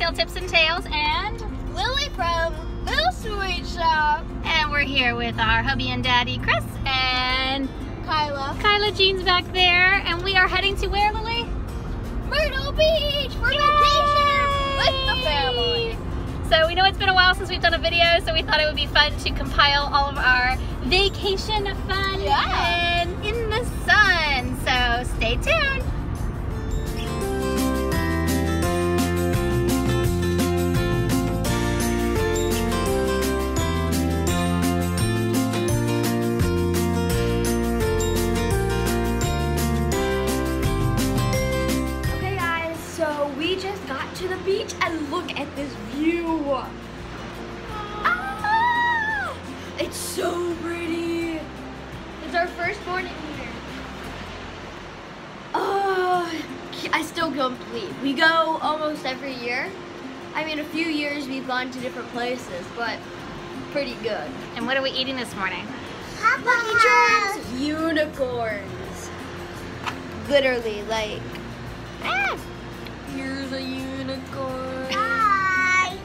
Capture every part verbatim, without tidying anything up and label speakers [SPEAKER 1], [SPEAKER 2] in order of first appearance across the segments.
[SPEAKER 1] Tail Tips and Tails, and
[SPEAKER 2] Lily from Little Sweet Shop.
[SPEAKER 1] And we're here with our hubby and daddy, Chris, and
[SPEAKER 2] Kyla.
[SPEAKER 1] Kyla Jean's back there, and we are heading to where, Lily?
[SPEAKER 2] Myrtle Beach for
[SPEAKER 1] Yay!
[SPEAKER 2] vacation with the family.
[SPEAKER 1] So we know it's been a while since we've done a video, so we thought it would be fun to compile all of our vacation fun
[SPEAKER 2] Yeah.
[SPEAKER 1] and in the sun. So stay tuned.
[SPEAKER 2] Okay guys, so we just got to the beach and look at this view. Ah! It's so pretty. It's our first morning here. Oh, I still can't believe. We go almost every year. I mean, a few years we've gone to different places, but pretty good.
[SPEAKER 1] And what are we eating this morning?
[SPEAKER 2] Lucky Charms, unicorns. Literally, like, ah, here's a unicorn. Hi.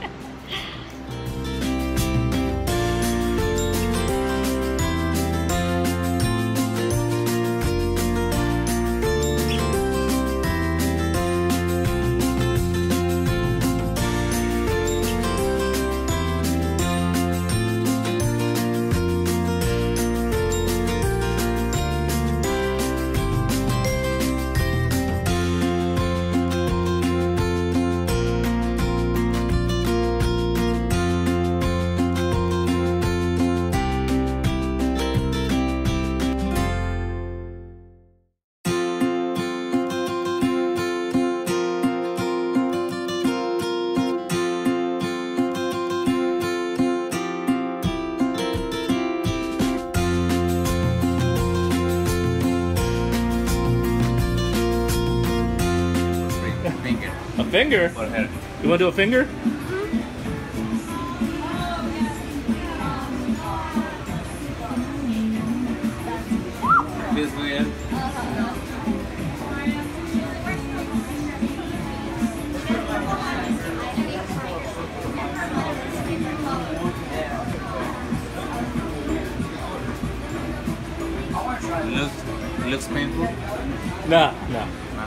[SPEAKER 3] A finger? You want to do a finger?
[SPEAKER 4] Feels good. It looks, it looks painful.
[SPEAKER 3] No, no.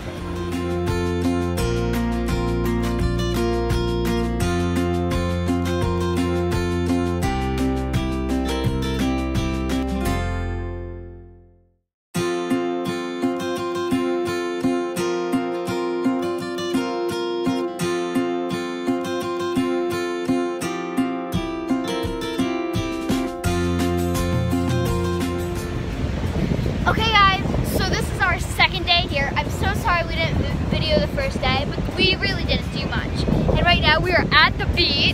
[SPEAKER 2] Okay guys, so this is our second day here. I'm so sorry we didn't video the first day, but we really didn't do much. And right now we are at the beach.